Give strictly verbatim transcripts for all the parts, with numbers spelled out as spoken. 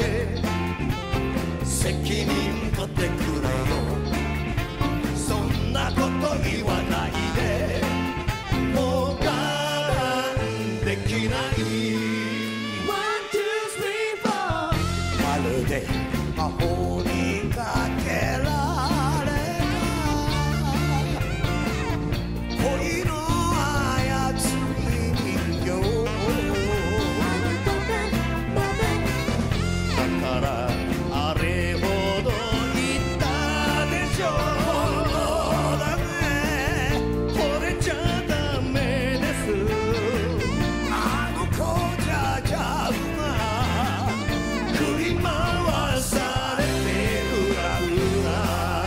で責任取ってくれよ。そんなこと言わないで、もう我慢できない。まるで魔法にかけられた恋の操り人形だから、あれほど言ったでしょ。そうだね、惚れちゃダメです。あの子じゃちゃうな、振り回されてうらうら。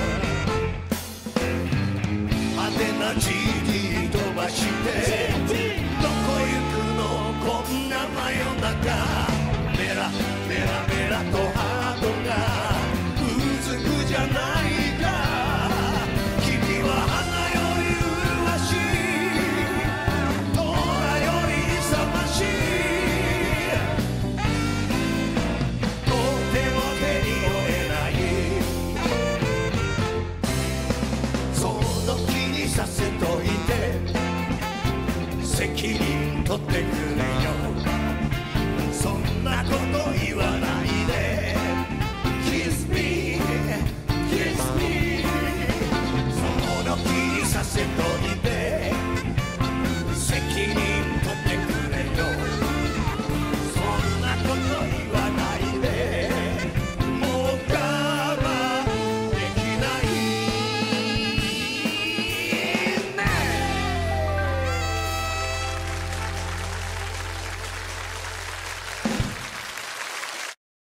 派手な ジーディー 飛ばしてどこ行くのこんな真夜中。メラメラメラとハートがうずくじゃないか。君は花より麗しい、虎より勇ましい。とても手に負えない。その気にさせといて責任取ってくれよ。そんなこと言わない